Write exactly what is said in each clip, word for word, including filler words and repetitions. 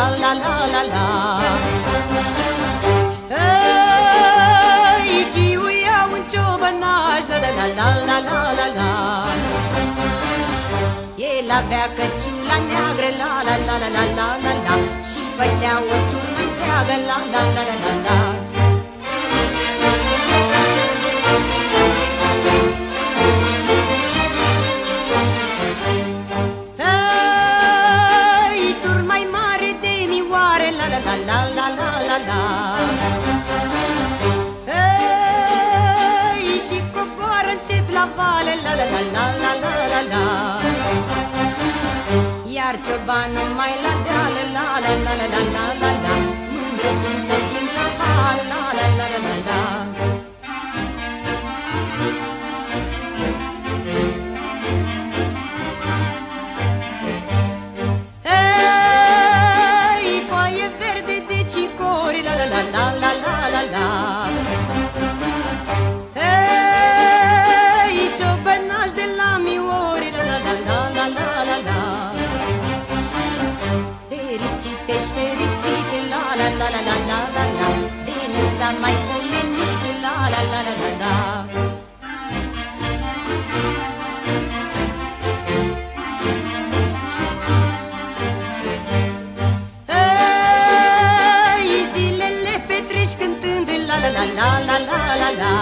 la la la la. Ei, chiuia un ciobănaș, la la la la la la la la. El avea căciula neagră, la la la la la la la la. Și păștea o turmă întreagă, la la la la la la. La la la la la la. Ei, și coboară încet la vale, la la la la la la la la. Iar ciobanul mai la deală, la la la la la la la la. Mândră cântă din traval, la la la la la la. La la la la la la. Ei, ciobănaș de la Miori, la la la la la la la la. Fericite-și fericite, la la la la la la la la. De nu s-a mai pomenit, la la la la la la. La la la la la la la.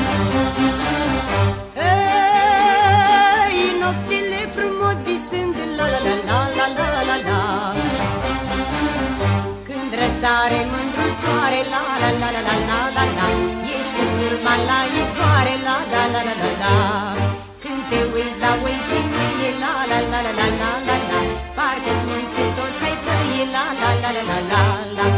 Ei, nopțile frumos visând, la la la la la la la la. Când răsare mândru soare, la la la la la la la la. Ești cu turma la izvoare, la la la la la la. Când te uiți la oi și mâie, la la la la la la la la. Parcă-ți munții toți ai tăi, la la la la la la la.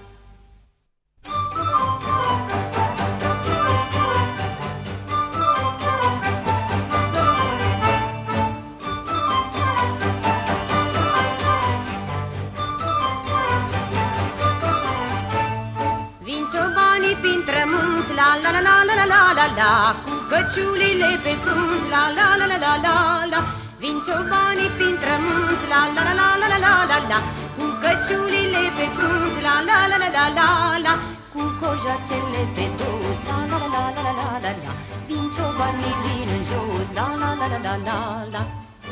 Printre munți, la la la la la la la la la. Cu căciulile pe frunți, la la la la la la la. Vin ciobanii printre munți, la la la la la la la la la. Cu căciulile pe frunți, la la la la la la la. Cu cojoacele pe dos, la la la la la la la la. Vin ciobanii vin în jos, la la la la la la la.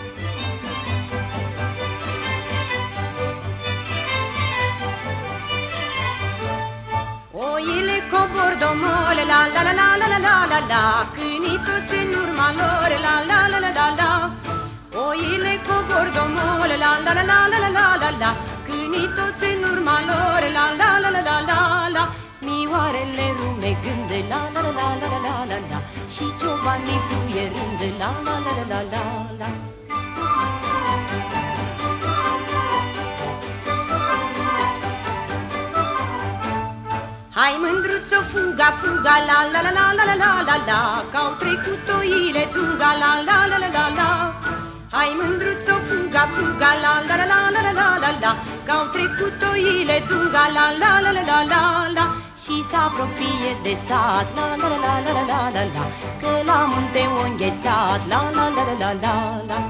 Oile cobor domole, la la la la la la la la la. Câinii toți în urma lor, la la la la la la. Oile cobor domole, la la la la la la la la la. Câinii toți în urma lor, la la la la la la la. Mioarele rumegând, la la la la la la la la la. Și ciobanii fluierând, la la la la la la la. Hai mândruțo, fuga, fuga, la la la la la la la la la. Că-au trecut oile dunga, la la la la la la. Hai mândruțo, fuga, fuga, la la la la la la la la. Că-au trecut oile dunga, la la la la la la la. Și s-apropie de sat, la la la la la la la la. Că la munte o înghețat, la la la la la la la.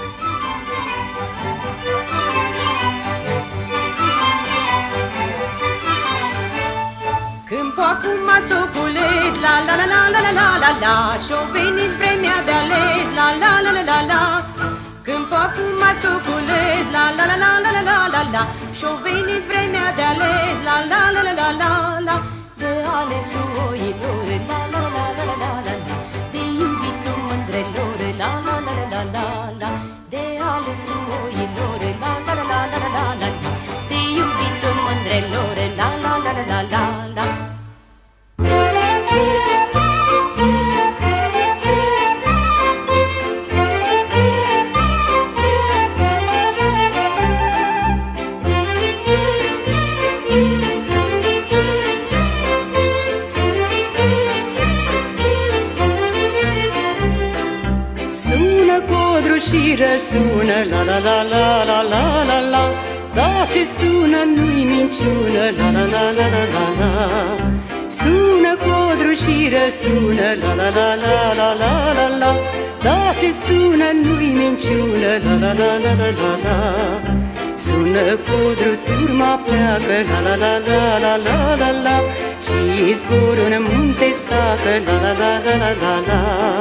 Când acum s-o culez, la la la la la la la la la. Și-o venit vremea de ales, la la la la la la. Când acum s-o culez, la la la la la la la la la. Și-o venit vremea de ales, la la la la la la la. De alesul oilor, la la la la la la la la. De iubitul mândrelor, la la la la la la la. De alesul oilor, la la la la la la la la. De iubitul mândrelor, la la la la la la la. Și răsună, la la la la la la la la. Da, ce sună nu-i minciună, la la la la la la la. Sună codru și răsună, la la la la la la la la. Da, ce sună nu-i minciună, la la la la la la la. Sună codru, turma pleacă, la la la la la la la la, și izvorul în munte sacă, la la la la la la la.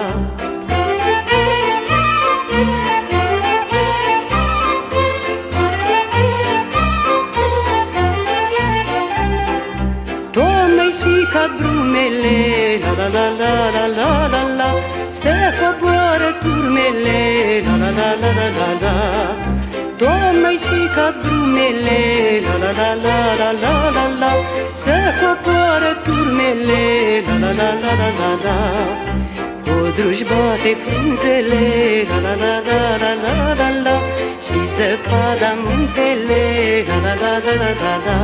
Toamnă-i și cad brumele, la la la la la la la la, se coboară turmele, la la la la la la la. Toamnă-i și cad brumele, la la la la la la la la, se coboară turmele, la la la la la la la. Codru-și bate frunzele, la la la la la la la la, și zăpada muntele, la la la la la la la.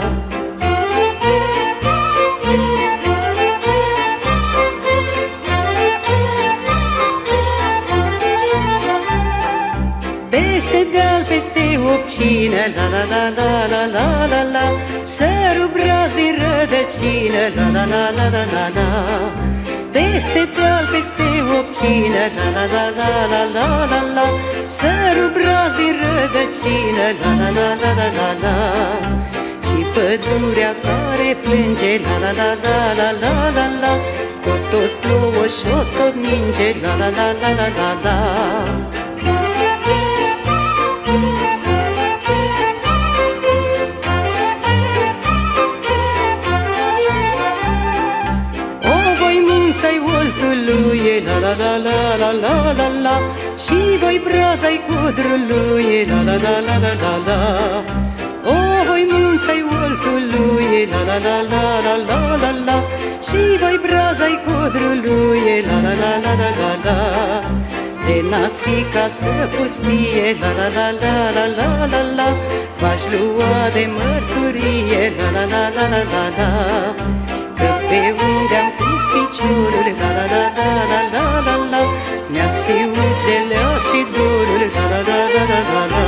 Peste deal, peste opcină, la la la la la la la la, săru braț din rădăcină, la la la la la la la. Peste deal, peste opcină, la la la la la la la la, săru braț din rădăcină, la la la la la la la. Și pădurea care plânge, la la la la la la la la, cu tot plouă și-o tot ninge, la la la la la la la. Să-i oltului, la la la la la la la la, și voi braza-i codrului, la la la la la la la. O, voi munța-i oltului, la la la la la la la la, și voi braza-i codrului, la la la la la la la. De n-ați fi ca să pustie, la la la la la la la la, v-aș lua de mărturie, la la la la la la la. Că pe unde-am pus piciorul, la la la la la la la la, mi-a știut gelea și dorul, la la la la la la la.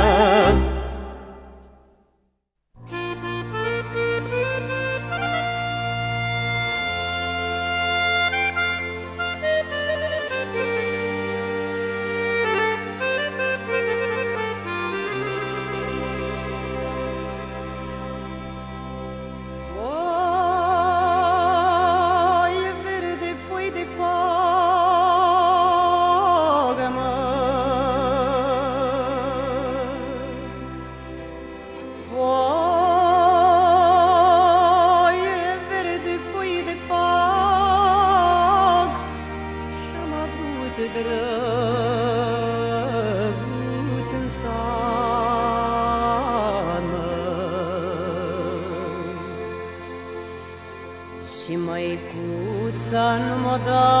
Și măicuța nu m-a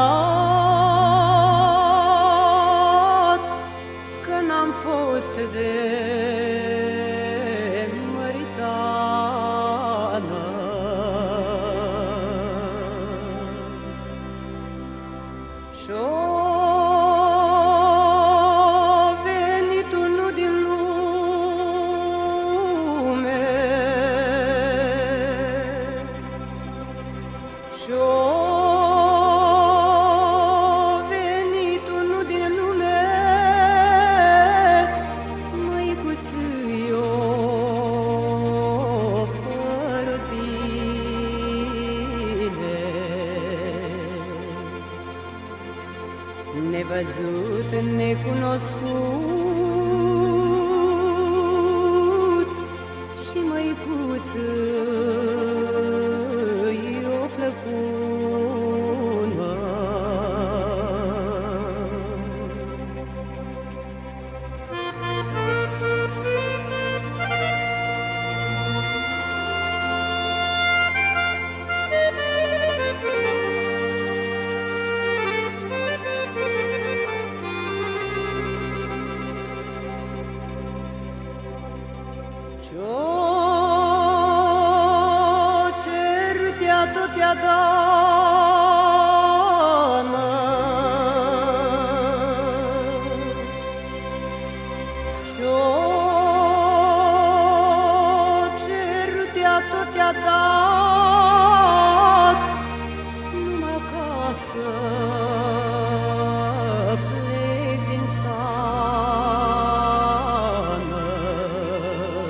dat, că n-am fost de măritană. Și-o venit unul din lume, și-o venit unul din lume, măicuță-i-o părut bine. Nevăzut, necunoscut, și măicuță-i-o plăcună. Ce-o cer te-a tot te-a dat, ce-o cer te-a tot te-a dat, numai ca să plec din sană.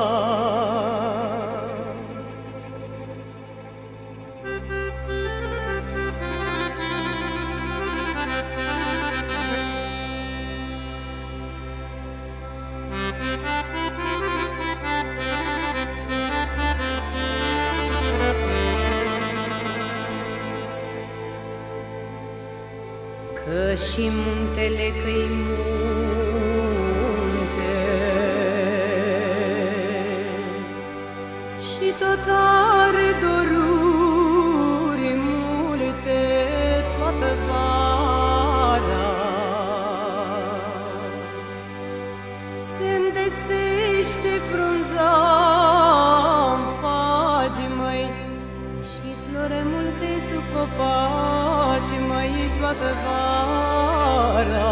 că și muntele că-i munte și tot are doruri multe toată vara. Se îndesește frunza-n fagi, măi, și flore multe sub copaci, măi, toată vara.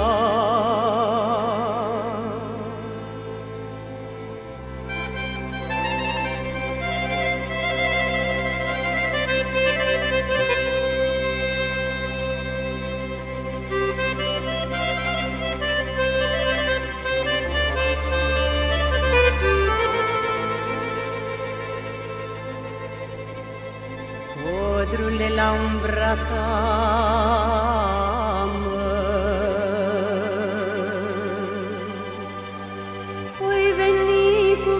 Codrule la umbra ta, voi veni cu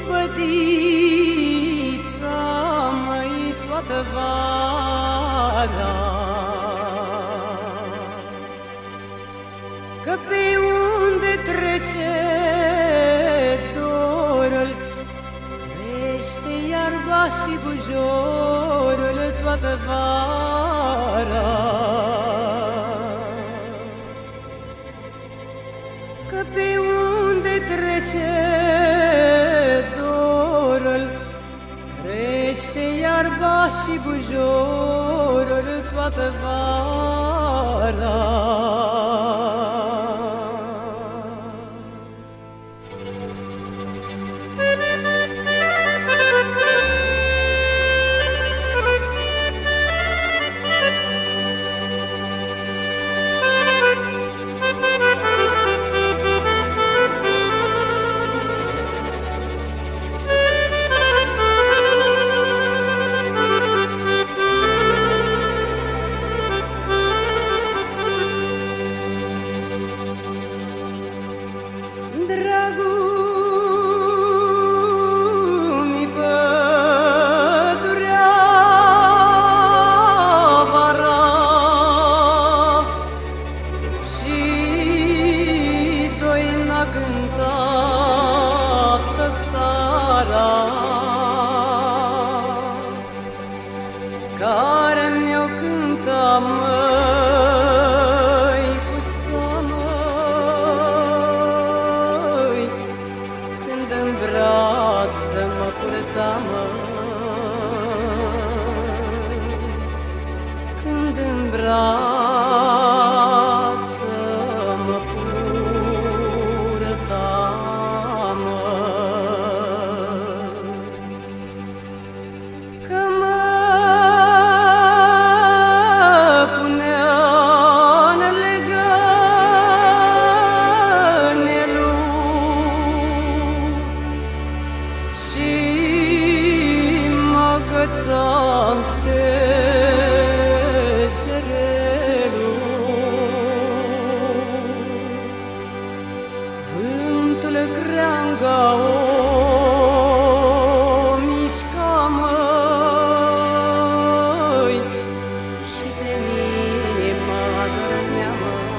bădița, măi, toată vara. Că pe unde trece dorul, crește iarba și bujorul toată vara. Că pe unde trece dorul, crește iarba și bujorul toată vara. Care mi-o cântă, măicuța, măi, când în brațe mă purta, măi, când în brațe mă purta, măi, că mă agățam stejerelul. Vântul creanga o mișca, măi, și pe mine mă adormea,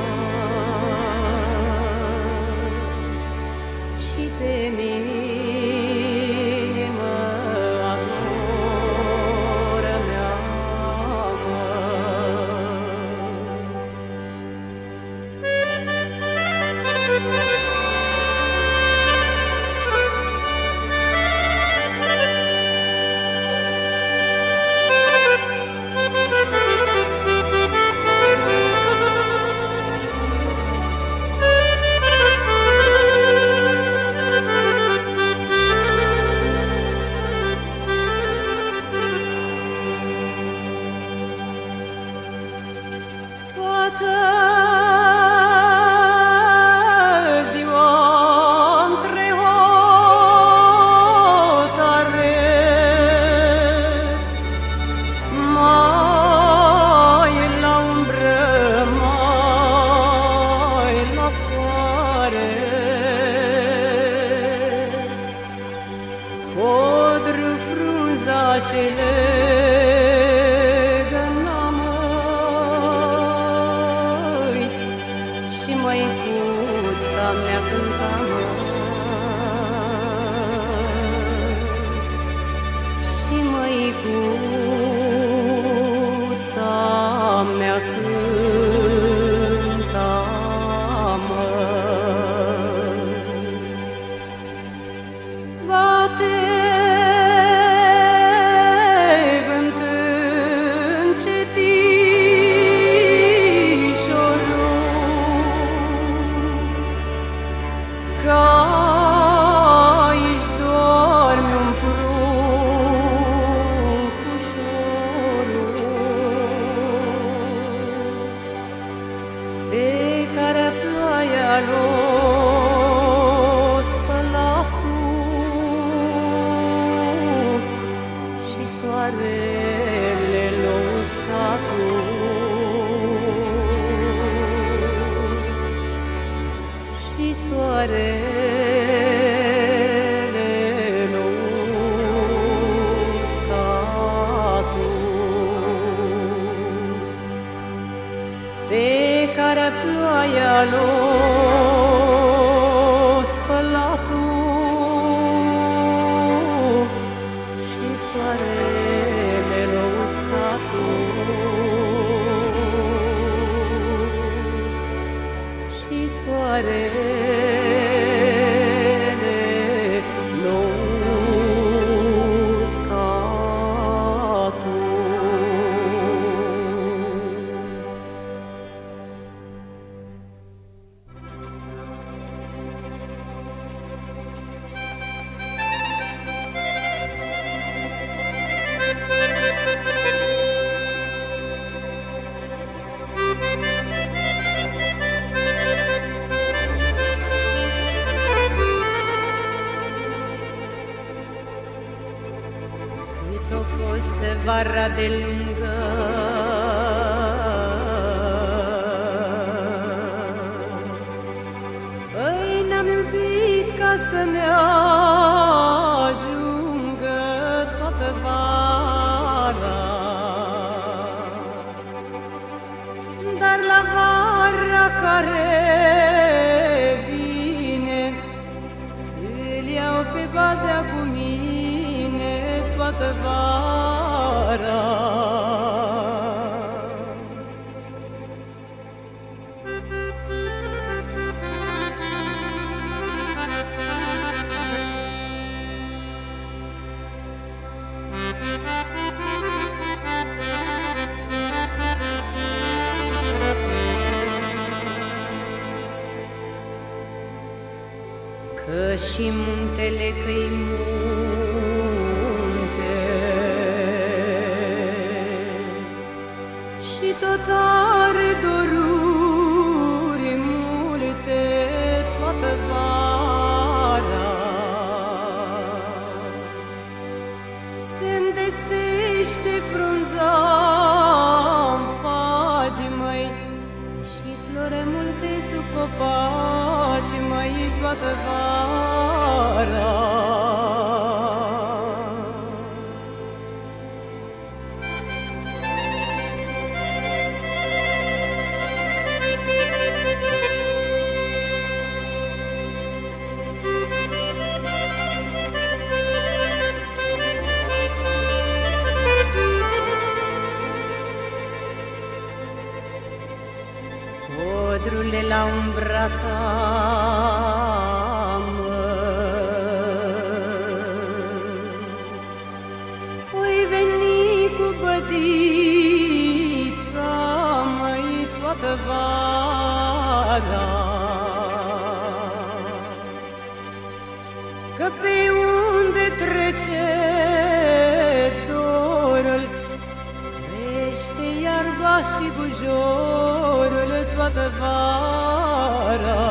măi, și pe mine și legă-n la măi, mea cânta, mă, și măicuța mea cânta, mă. Bate vânt încetișorul, că aici dormi un fruncușorul, pe care ploaia l-o spălat și soarele l-o uscat, și soarele l-o uscat, pe care ploaia l-o spălat și soarele l-o uscat, și soarele l-o uscat. Cât a fost vara de lungă, păi n-am iubit ca să-mi ajungă toată vara, dar la vara care vine îl iau pe badea cu mine toată vara. Că și muntele că-i munte și tot are doruri multe toată vara, se îndesește frunza-n fagi, măi, și flore multe sub copaci, măi, toată vara. Codrule la umbra ta, mă, oi veni cu bădița, măi, toată vara, că pe unde trece dorul crește iarba și bujorul toată vara,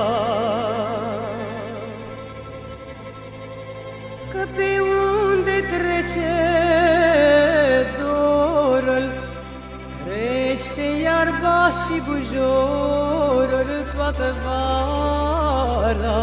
că pe unde trece dorul crește iarba și bujorul toată vara.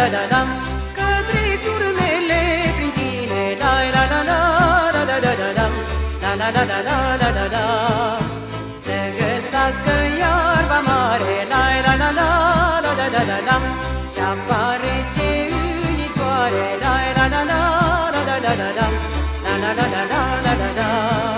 la la, către turmele prin tine, la la la la la la la la la la la la la la la la. Să găsească iarba mare, la la la la la la la la la, și apare ce în izvoare, la la la la la la la la la la la la la la la la.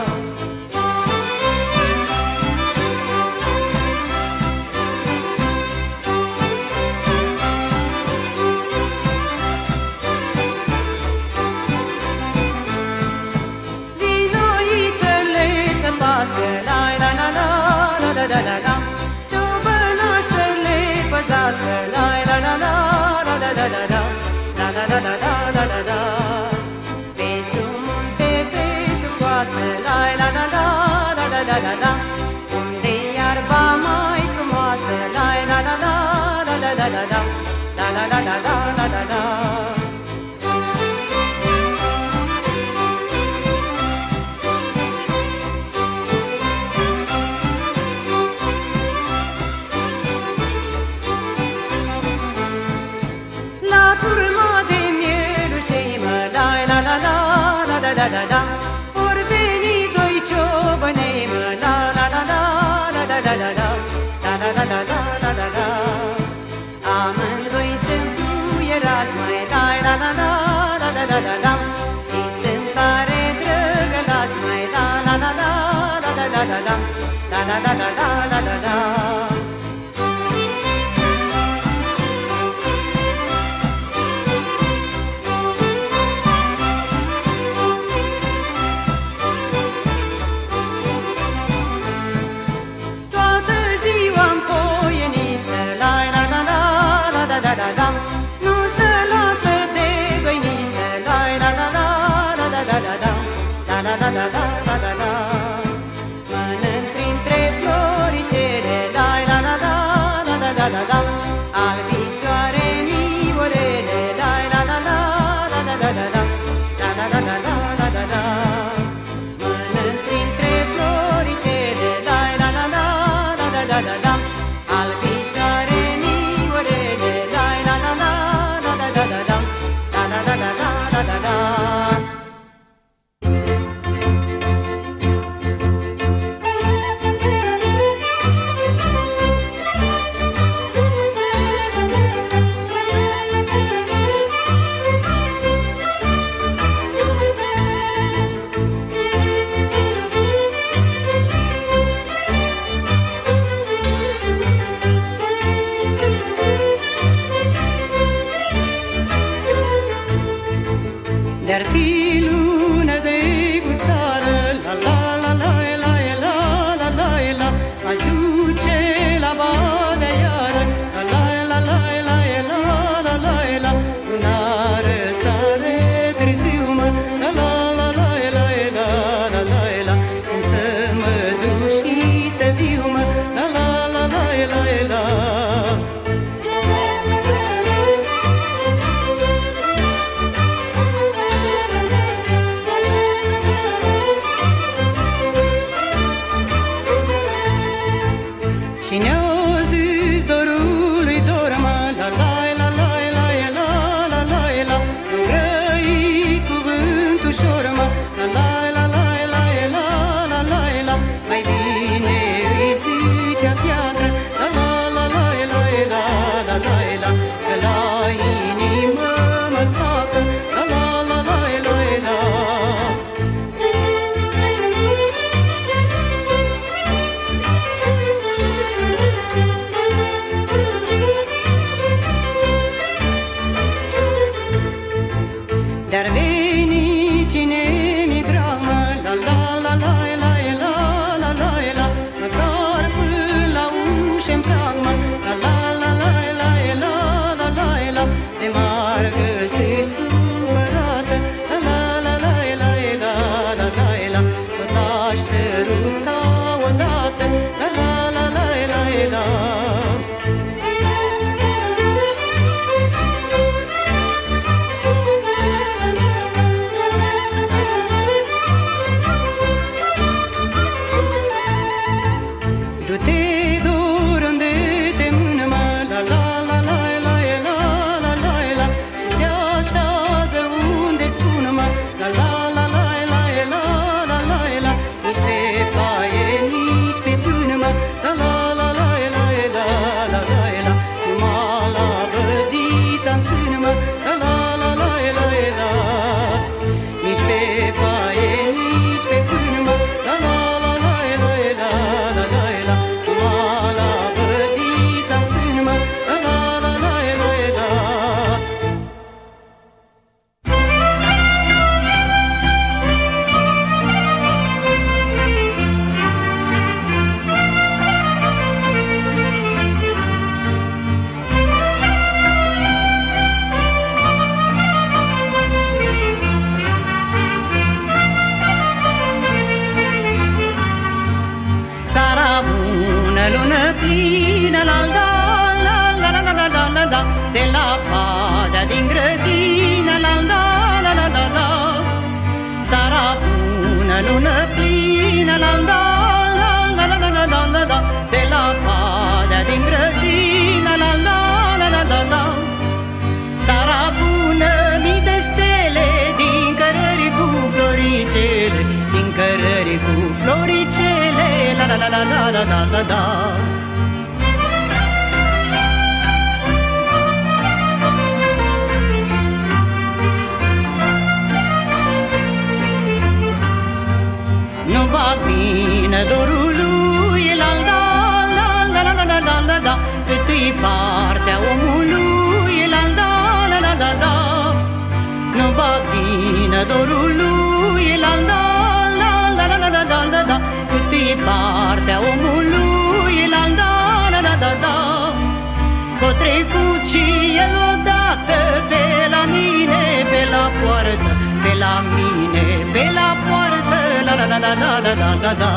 La la la, ciobănaș să le păzească, la la la la la la la la la la la la la la la la. Pe sub munte, pe sub coastă, la la la la la la la la la, unde iarba mai frumoasă, la la la la la la la la la la la la la la la la. La la la, ori veni doi ciobănei, mă, la la la la la la la la la la la la la la la la. Amândoi sunt fluierași, măi, la la la la la la la la la, și sunt tare drăgălași, măi, la la la la la la la la la la la la la la la la. Nu se lasă de doiniță, la la la la la la la la la la la la la la la la. Mănânc printre floricele, la la la la la la la la la, albișoare miorele, la la la la la la la la la la la la la la la la. Mănânc printre floricele, la la la la la la la la la, albișoare miorele. bună lună plină, la la la la la la la la la, de la padea din grădină, la la la la la la. Seara bună lună plină, la la la la la la la la la, de la padea din grădină, la la la la la la. Seara bună, mii de stele, din cărări cu floricele, din cărări cu floricele, la la la la la la la la la. Nu bag bine dorul lui, la la la la la la la la la, cât-i partea omului, la la la la la la. Nu bag bine dorul lui, la la la la la la la la la, cât-i partea omului, la la la la la la. Că-o trecut și el odată pe la mine, pe la poartă, pe la mine, pe la poartă, la la la la la la la la la.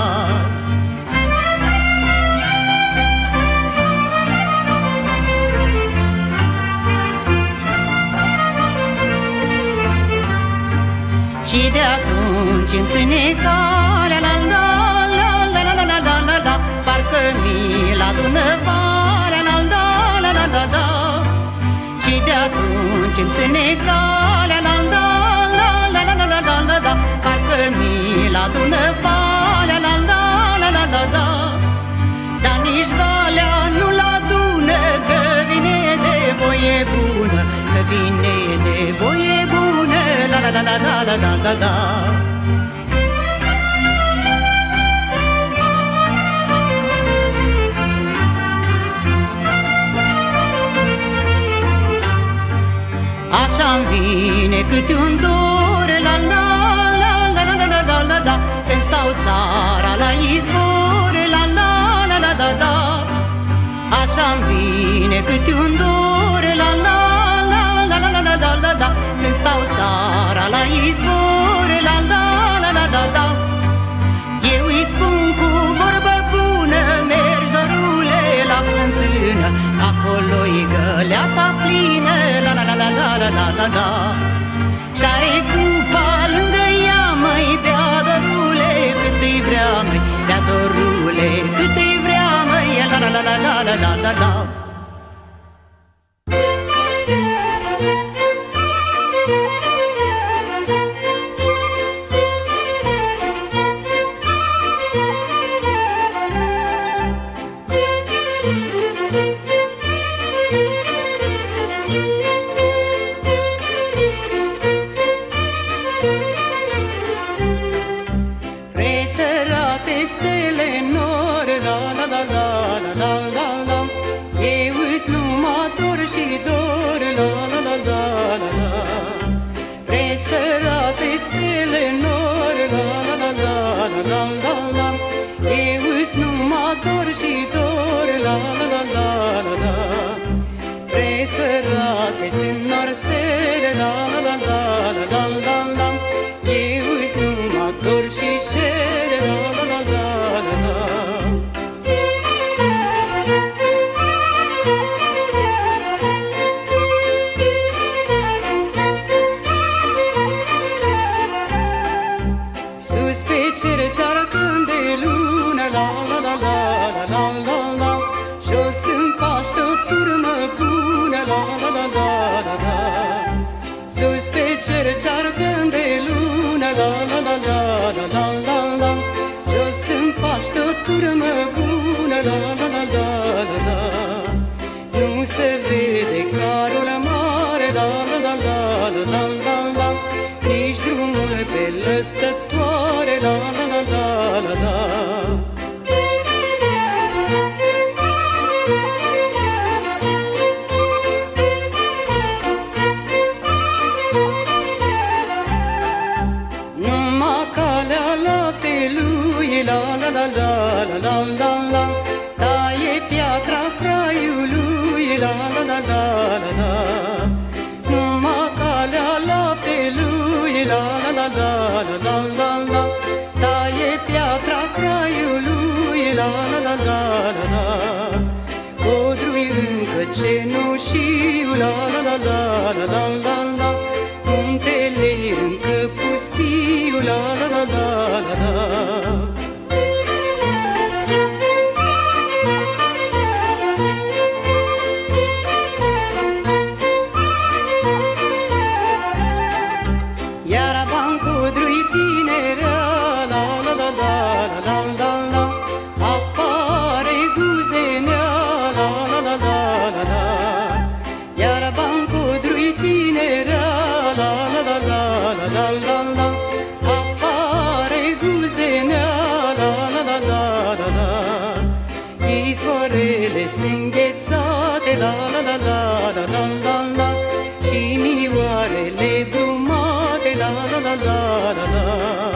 Și de atunci îmi ține calea, la la la la la la la la la la, parcă mi-l adună valea, la la la la la la. Și de atunci îmi ține calea, la la la la la la la la la la, parcă mi-l adună valea, la la la la la la. Dar nici valea nu-l adună, că vine de voie bună, că vine de voie bună, la la la la la la la la la. Așa-mi vine câte un dor, la la la la la la la la la la, când stau seara la izvor, la la la la la la. Așa-mi vine câte un dor, la la la la la la la la la la, când stau seara la izvor, la la la la la la. Eu îi spun cu vorbă bună, mergi dorule la fântână, acolo-i găleata plină, la la la la la la la la la. Și-are cupa lângă ea, măi, bea dorule, cât-i vrea, măi, bea dorule, cât-i vrea, măi, la la la la la la la la la. Presărate stele nor, la la la la la la la la, eu îs numai dor și dor, la la la la la la. Presărate stele nor, la la la la la la la la, eu îs numai dor și dor, la la la la la la. Presărate sunt nor stele, la la la la la la la la, eu îs numai dor și cere, la la la la la la. Sus pe cer cearcă-n de lună, la la la la la la la la, jos în paște o turmă bună, la la la la la la. Sus pe cer cearcă-n de lună, la la la la la la la la, jos în paște o turmă bună, la la la la la la. Nu se vede carul mare, la la la la la la la la, nici drumul pe lăsătoare, la la la la la la. Numai calea laptelui, la la la la la la la la, taie piatra craiului, la la la la la la. Numai calea laptelui, la la la la la la la la, taie piatra craiului, la la la la la la. miu, la la la la la la. Iar banco druitinera, la la la la la la la, appare gusdenea, la la la la la la. Iar banco druitinera, la la la la la la la, appare gusdenea, la la la la la la. Izvoarele sânghețate, la la la la la la la la, și mioarele brumate, la la la la la la.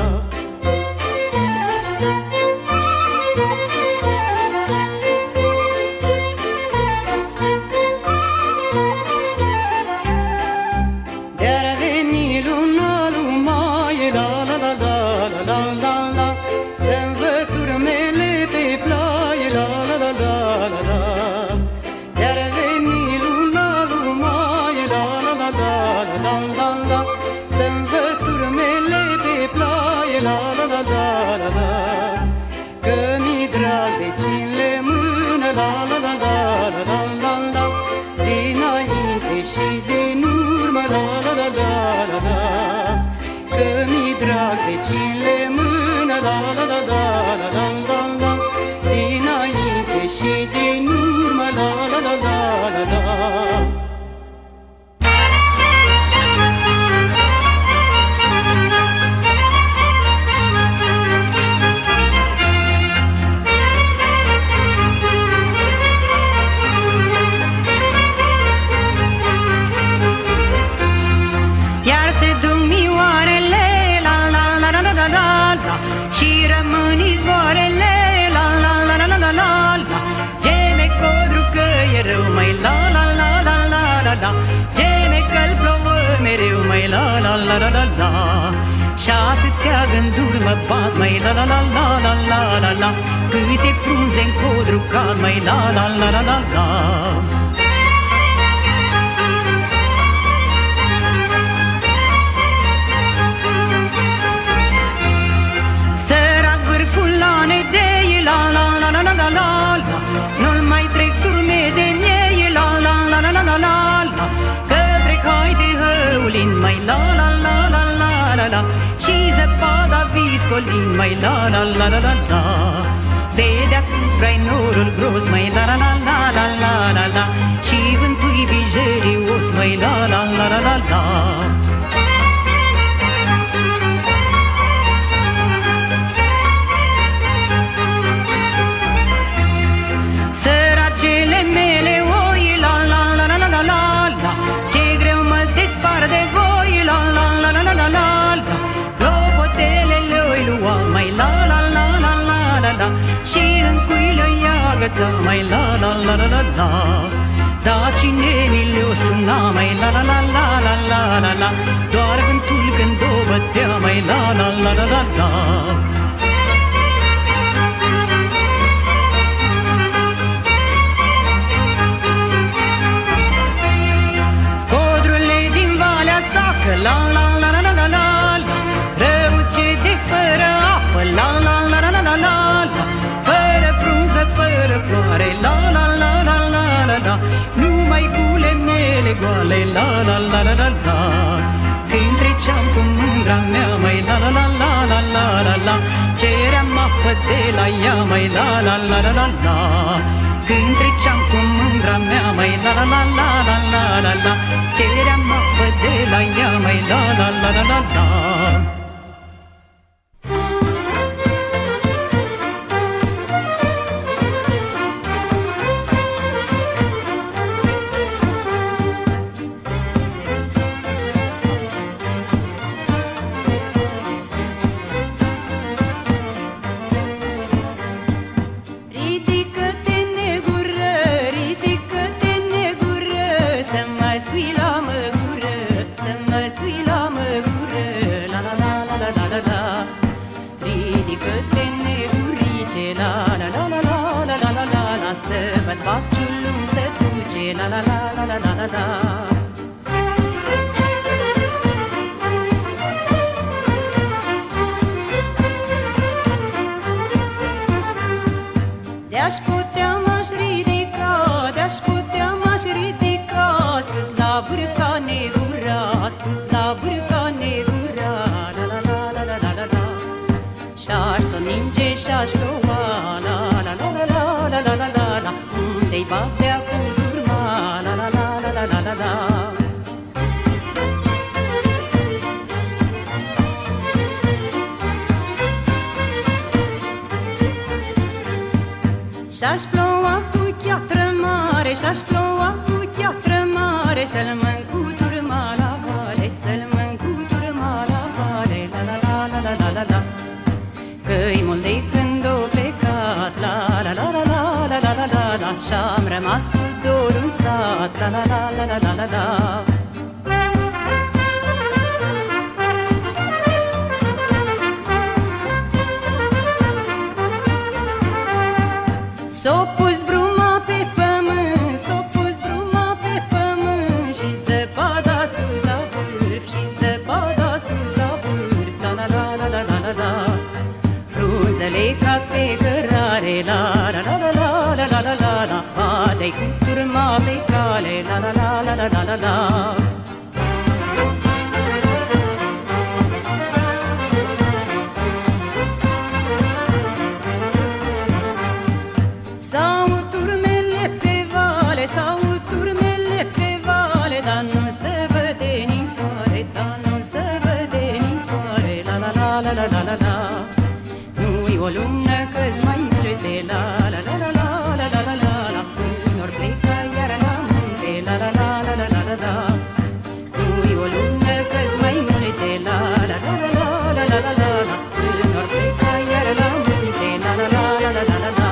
De-ar veni luna lumaie, la la la la la la la la, să-mi văd turmele pe plaie, la la la la la la. De-ar veni luna lumaie, la la la la la la la, să-mi văd turmele pe plaie, la la la la la la. Că mi drag de cine mână, la la la la la la la la, dinainte și din urmă, la la la la la la. Că mi drag de cine mână, la la la la la la la la, dinainte și din urmă, la la la la la la. Iar se duc mioarele, la la la la la la la la, și rămân izvoarele, la la la la la la la la. Geme codru că e rău, mai la la la la la la la, geme că-l plouă mereu, mai la la la la la la. Și atâtea gânduri mă bat, mai la la la la la la la la, câte frunze-n codru cad, mai la la la la la la. Sărac vârful la nedei, la la la la la la la la, nu-l mai trec turme de miei, la la la la la la la la, că trec hai de hăulin, mai la la la la la la la, și zăpada viscolin, mai la la la la la la. Pe deasupra-i norul gros, mai la la la la la la la la, și vântul-i vijerios, mai la la la la la la. Săracele mele oi, la la la la la la la la, ce greu mă despar de voi, la la la la la la la la. Clopotelele oi lua, mai la la la la la la la, și în cui le-i agăța, mai la la la la la la. Da cine mi le-o suna, mai la la la la la la la la, doar vântul când o bătea, mai la la la la la la. La la la la la la la la, răuce de fără apă, la la la la la la la la, fără frunză, fără floare, la la la la la la la, numai cule mele goale, la la la la la la. Când treceam cu mândra mea, mai la la la la la la la la, ceream apă de la ea, mai la la la la la la. Când treceam cu mândra mea, mai la la la la la la la la, ceream apă de la ea, mai la la la la la la. La la la la la la la la. De-aș putea m-aș ridica, de-aș putea m-aș ridica sus la vârf ca negura, sus la vârf ca negura, la la la la la la la la. Și-aș tot ninge și-aș ploua, la la la la la la la la la la. Unde-i batea cu turma, la la la la la la la la. Și-aș ploua cu chiatră mare, și-aș ploua cu chiatră mare, să-l mâncutur la vale, să-l mâncutur la vale, la la la la la la la la. Că-i mult de când o plecat, la la la la la la la la la la. Și-am rămas cu dorul în sat, la la la la la la la la. S-o pus bruma pe pământ, s-o pus bruma pe pământ și zăpada sus la vârf, și zăpada sus la vârf, la la la la la la la la. Frunzele cad pe cărare, la la la la la la la la la la. Bade-i cu turma pe cale, la la la la la la la la. S-au turmele pe vale, s-au turmele pe vale, dar nu se vede nici soare, dar nu se vede nici soare, la la la la la la la la. Nu-i o lună că-s mai multe, la la la la la la la la la la. Până-or pleca iar la munte, la la la la la la la la. Nu-i o lună că-s mai multe, la la la la la la la la la la. Până-or pleca iar la munte, la la la la la la la la.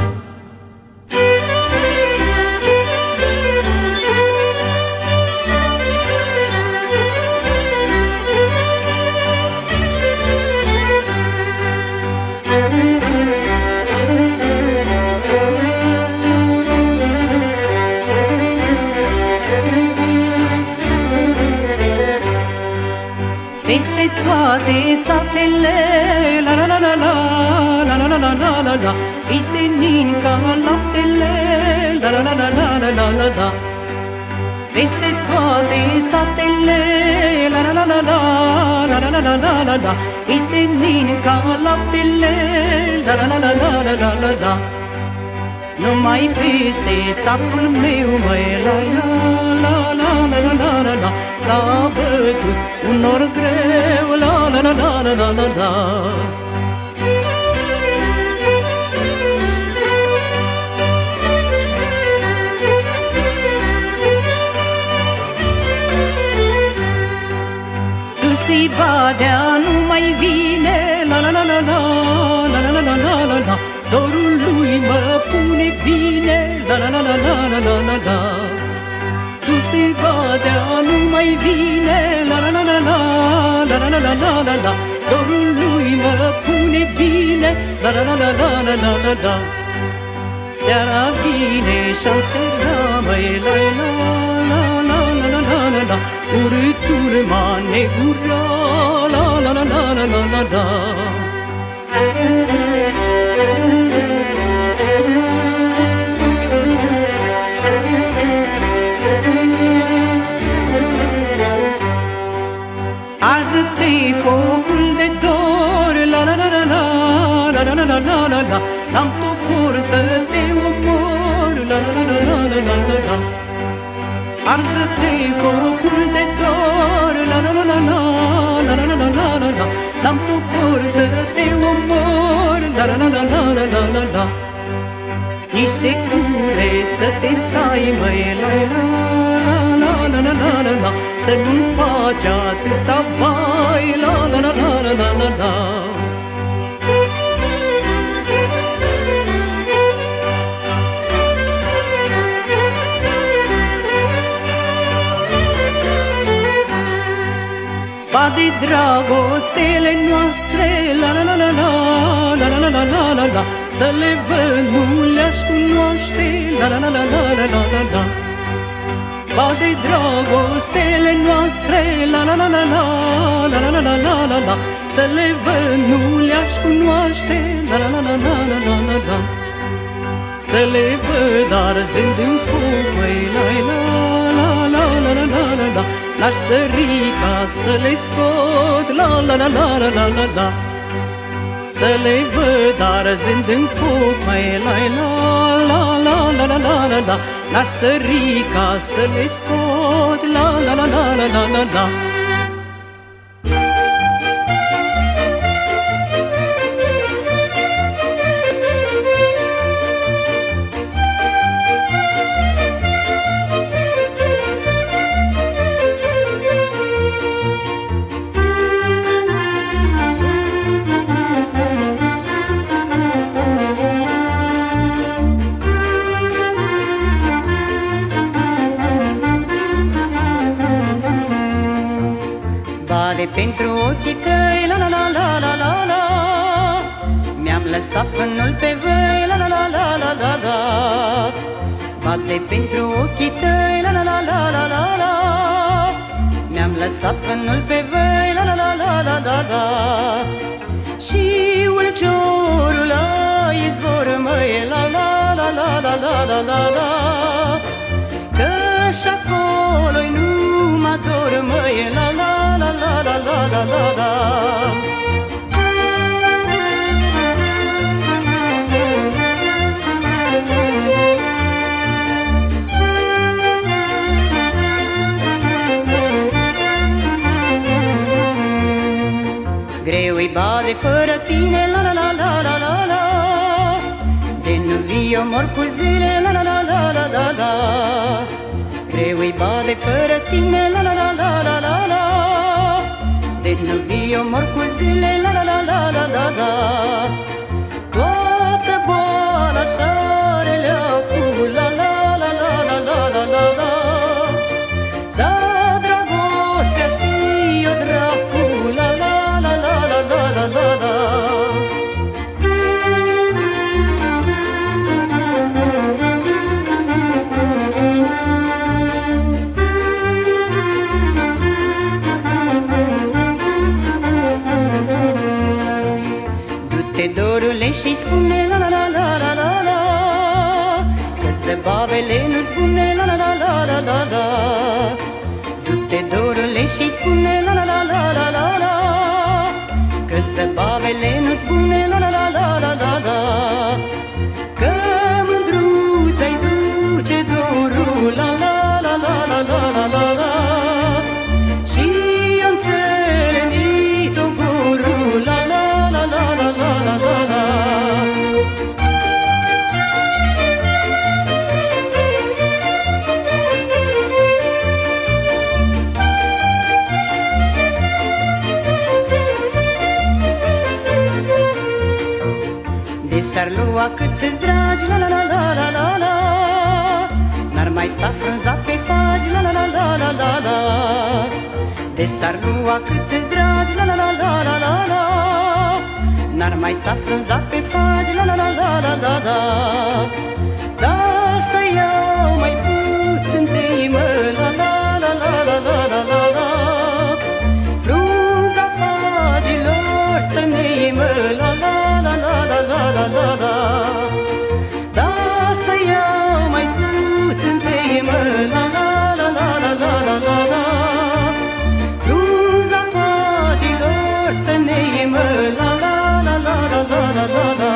Peste toate satele, la la la la la la la la la la la la. Îi senin ca laptele, la la la la la la la la la. Peste toate satele, la la la la la la la la la la la la. Îi senin ca laptele, la la la la la la la la la. Numai peste satul meu, măi, la la la la la la la la la. S-a bătut un nor greu, la la la la la la la la. Du-si badea nu mai vine, la la la la la la la la la la la la. Dorul lui mă pune bine, la la la la la la la la la. Du-si badea nu mai vine, la la la la la la la la la la la la. Dorul lui mă pune bine, la la la la la la la la la. Seara vine și-am seara, măi, la la la la la la la la la. Urâtul m-a negura, la la la la la la la la. Arză-te-i focul de dor, la la la la la la la la la la la la. N-am topor să te omor, la la la la la la la la la. Arză-te-i focul de dor, la la la la la la la la la la la la. N-am topor să te omor, la la la la la la la la la. Nici secure să te tai, măi, la la la la la la la la la. Să nu-mi faci atâta bai, la la la la la la la la. Ba de dragostele noastre, la la la la la la la la la la la la. Să le văd, nu le-aș cunoaște, la la la la la la la la la. Ba de dragostele noastre, la la la la la la la la la la la la. Să le văd, nu le-aș cunoaște, la la la la la la la la la. să le văd arzând în foc, măi, la la la la la la la la la. N-aș sări ca să le scot, la la la la la la la la. Să le văd arzând în foc, măi, la la la la la la la la la. N-aș sări ca să le scot, la la la la la la la la. Bade pentru ochii tăi, la la la la la la la. Mi-am lăsat fânul pe văi, la la la la la la la. Bade pentru ochii tăi, la la la la la la la. Mi-am lăsat fânul pe văi, la la la la la la la. Și ulciorul la izvor, măi, la la la la la la la la la. Că-și acolo-i numai dor, măi, la la la la la la la la la. Greu-i bade fără tine, la la la la la la la. De nu vii eu mor cu zile, la la la la la la la. Greu-i bade fără tine, la la la la la la la. De nu vii eu mor cu zile, la la la la la la la. Toată boala și-are leacul, la la la la la la la la la. Da, dragostea știi-o dracul, la la la la la la la la la. Du-te, dorule, și spune la la la la la la la. Că zăbavele nu-s bune, la la la la la la la. Du-te, dorule, și spune la la la la la la la. Că zăbavele nu-s bune, la la la la la la la. Că mândruța-i duce dorul, la la la la la la la la la. Și am țelenit-o gorul, la la la la la la la la la. De s-ar lua cât ți-s dragi, la la la la la la la. N-ar mai sta frunza pe fagi, la la la la la la la. De s-ar lua cât ți-s dragi, la la la la la la la. N-ar mai sta frunza pe fagi, la la la la la la la. Da, să iau mai puțin teimă, la la la la la la la la la. Frunza fagilor stă neimă, la la la la la la la la la. Da, să iau mai puțin teimă, la la la la la la la la la. Frunza fagilor stă neimă, la la la la la la la la la.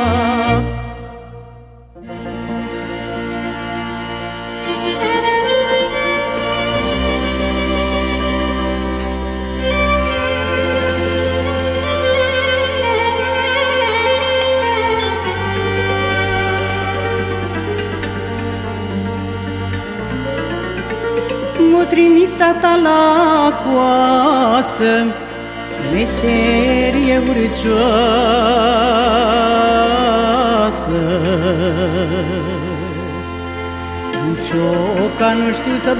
M-o trimis tata la coasă, meserie urcioasă. În cioca nu știu să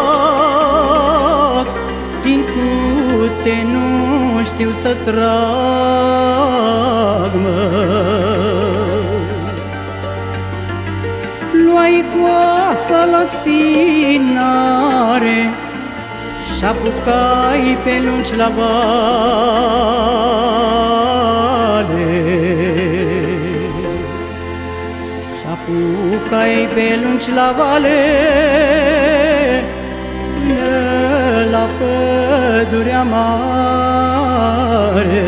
bat, din cute nu știu să trag, măi. Luai coasa la spinare și-apucai pe lungi la vale. Și-apucai pe lungi la vale, până la pădurea mare.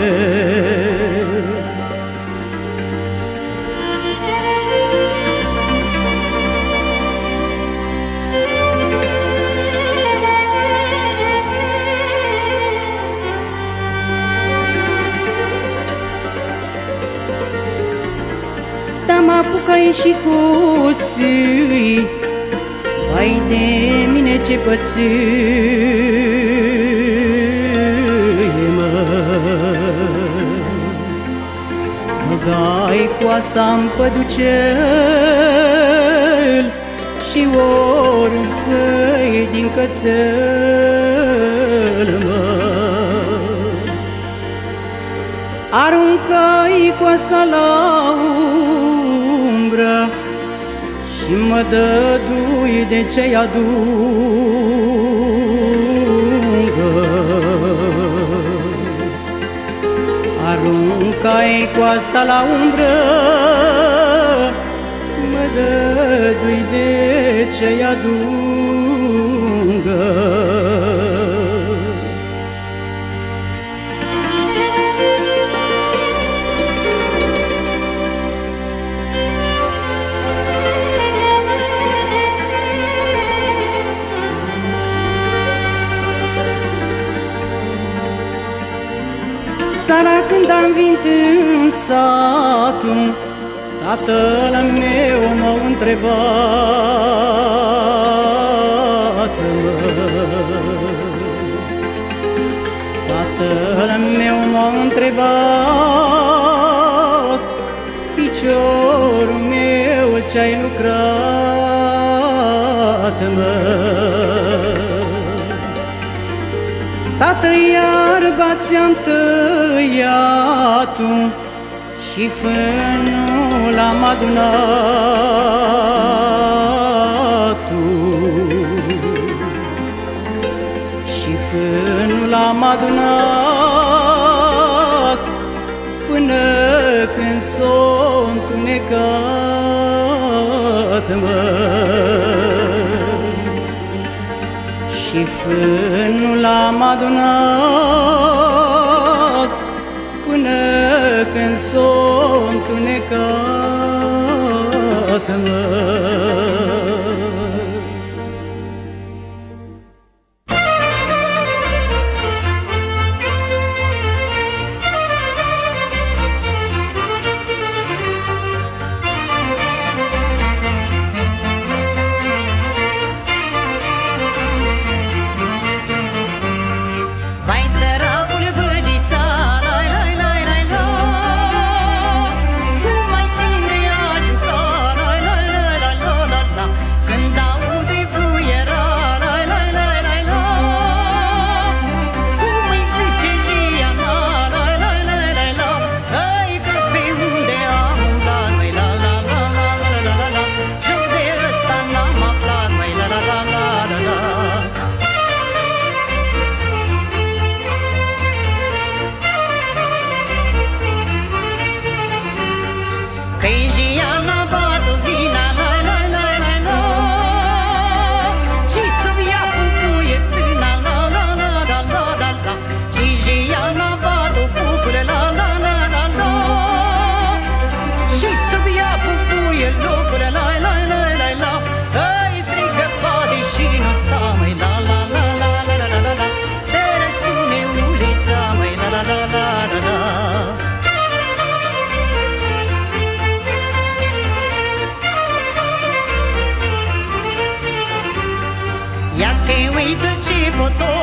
Mă apucai și cu sâi, vai de mine ce pățâie, mă. Băgai coasa-n păducel și ori săi din cățel, mă. Aruncai coasa la umbră și mă dădui de ce-i adungă. Aruncai coasa la umbră, mă dădui de ce-i adungă. Seara când am venit în satul, tatăl meu m-a întrebat, mă. Tatăl meu m-a întrebat, ficiorul meu ce-ai lucrat, mă. Tată, iarba ți-am tăiat-o și fânul am adunat-o, și fânul am adunat până când s-o întunecat, mă. Și fânul am adunat până când s-o întunecat, mă. Ia te uită ce potop